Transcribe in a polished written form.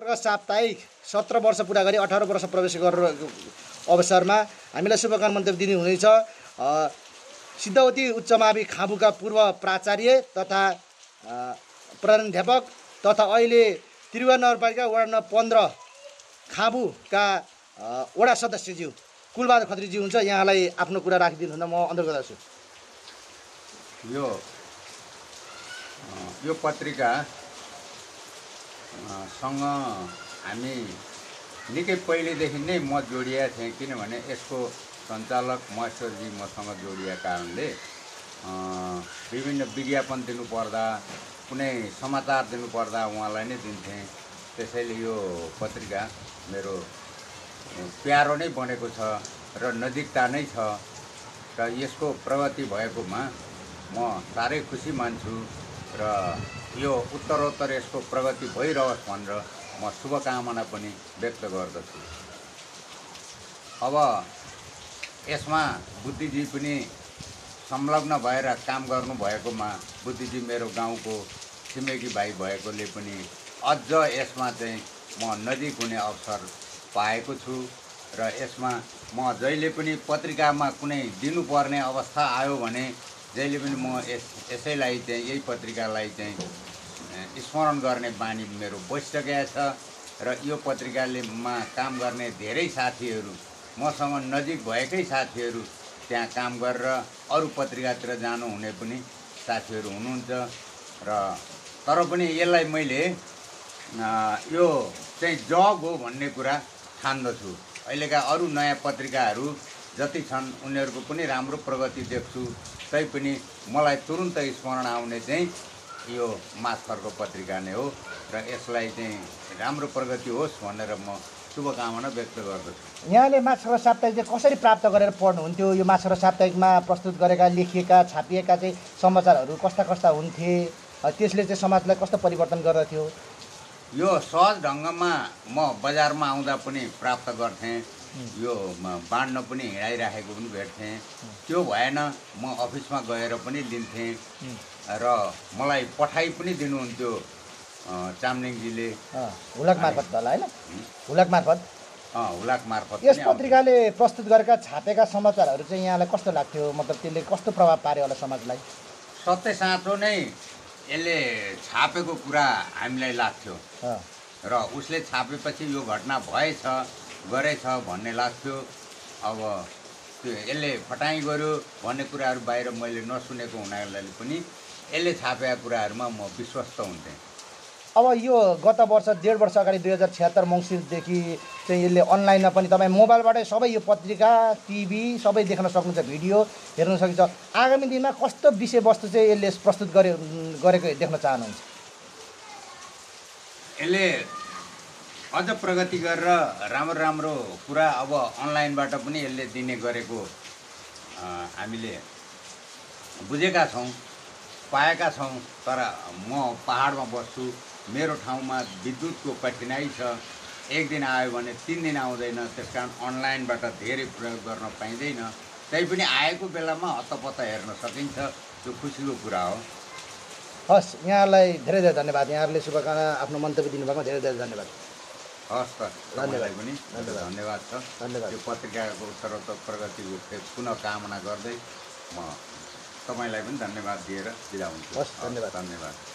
माछाको साप्ताहिक 17 वर्ष पुरा गरी 18 वर्ष प्रवेश गरेर अवसरमा हामीलाई शुभकामना मन्तव्य दिनु हुनेछ। सिद्धवती उच्च मावि खाबुका पूर्व प्राचार्य तथा प्रधानाध्यापक तथा अहिले त्रिभुवन नगरपालिका वडा नम्बर 15 खाबुका वडा सदस्यज्यू कुलबहादुर खत्रीज्यू हुन्छ। यहाँलाई आफ्नो कुरा राखिदिनु हुन म अनुरोध गर्दछु। यो पत्रिका सँग हामी निकै पहिलेदेखि नै म जोडिएको थिएँ, किनभने यसको सञ्चालक महेश्वरजी मसँग जोडिएको कारणले विभिन्न विज्ञापन दिनुपर्दा कुनै समाचार दिनुपर्दा उहाँलाई नै दिन्थेँ। त्यसैले यो पत्रिका मेरो प्यारो नै बनेको छ र नजिकता नै छ र यसको प्रगति भएकोमा म साह्रै खुसी मान्छु र यो उत्तरोत्तर यसको प्रगति भइरहोस् भनेर म शुभकामना पनि व्यक्त गर्दछु। अब यसमा बुद्धिजी पनि संलग्न भएर काम गर्नुभएकोमा बुद्धिजी मेरो गाउँको छिमेकी भाइ भएकोले पनि अझ यसमा चाहिँ म नजिक हुने अवसर पाएको छु र यसमा म जहिले पनि पत्रिकामा कुनै दिनुपर्ने अवस्था आयो भने जहिले पनि म यसैलाई चाहिँ यही पत्रिकालाई चाहिँ स्मरण गर्ने बानी मेरो बसिसकेको छ र यो पत्रिकालेमा काम गर्ने धेरै साथीहरू मसँग नजिक भएकै साथीहरू त्यहाँ काम गरेर अरू पत्रिकातिर जानुहुने पनि साथीहरू हुनुहुन्छ र तर पनि यसलाई मैले यो चाहिँ जग हो भन्ने कुरा ठान्दछु। अहिलेका अरू नयाँ पत्रिकाहरू जति छन् उनीहरूको पनि राम्रो प्रगति देख्छु, तैपनि मलाई तुरुन्त स्मरण आउने चाहिँ यो माछखरको पत्रिका नै हो र यसलाई चाहिँ राम्रो प्रगति होस् भनेर म शुभकामना व्यक्त गर्दछु। यहाँले माछखर साप्ताहिक चाहिँ कसरी प्राप्त गरेर पढ्नुहुन्थ्यो? यो माछखर साप्ताहिकमा प्रस्तुत गरेका लेखिएका छापिएका चाहिँ समाचारहरू कस्ता कस्ता हुन्थे? त्यसले चाहिँ समाजलाई कस्तो परिवर्तन गर्दथ्यो? यो सहज ढङ्गमा म बजारमा आउँदा पनि प्राप्त गर्थेँ, यो बाँड्न पनि हिँडाइराखेको पनि भेट्थेँ। त्यो भएन म अफिसमा गएर पनि लिन्थेँ र मलाई पठाइ पनि दिनुहुन्थ्यो चामलिङजीले हुलाक मार्फत होला हैन? हुलाक मार्फत हुलाक मार्फत। यस पत्रिकाले प्रस्तुत गरेका छापेका समाचारहरू चाहिँ यहाँलाई कस्तो लाग्थ्यो? मतलब त्यसले कस्तो प्रभाव पार्यो होला समाजलाई? सत्य साँचो नै यसले छापेको कुरा हामीलाई लाग्थ्यो र उसले छापेपछि यो घटना भएछ गरेछ भन्ने लाग्थ्यो। अब त्यो यसले फटाइ गर्यो भन्ने कुराहरू बाहिर मैले नसुनेको हुनाले पनि यसले छापेका कुराहरूमा म विश्वस्त हुन्थेँ। अब यो गत वर्ष 1.5 वर्ष अगाडि 2076 मङ्सिरदेखि चाहिँ यसले अनलाइनमा पनि तपाईँ मोबाइलबाटै सबै यो पत्रिका टिभी सबै देख्न सक्नुहुन्छ, भिडियो हेर्न सकिन्छ। आगामी दिनमा कस्तो विषयवस्तु चाहिँ यसले प्रस्तुत गरेको देख्न चाहनुहुन्छ? यसले अझ प्रगति गरेर राम्रो राम्रो कुरा अब अनलाइनबाट पनि यसले दिने गरेको हामीले बुझेका छौँ, पाएका छौँ। तर म पहाडमा बस्छु, मेरो ठाउँमा विद्युतको कठिनाइ छ, एक दिन आयो भने 3 दिन आउँदैन, त्यस कारण अनलाइनबाट धेरै प्रयोग गर्न पाइँदैन। तैपनि आएको बेलामा हत्तपत्त हेर्न सकिन्छ, त्यो खुसीको कुरा हो। हस्, यहाँलाई धेरै धेरै धन्यवाद। यहाँहरूले शुभकामना आफ्नो मन्तव्य दिनुभएकोमा धेरै धेरै धन्यवाद। हस् त, धन्यवाद पनि धन्यवाद छ। धन्यवाद। यो पत्रिकाको उत्तरोत्तर प्रगतिको पुनः कामना गर्दै म तपाईँलाई पनि धन्यवाद दिएर बिदा हुन्छु। हस्, धन्यवाद। धन्यवाद।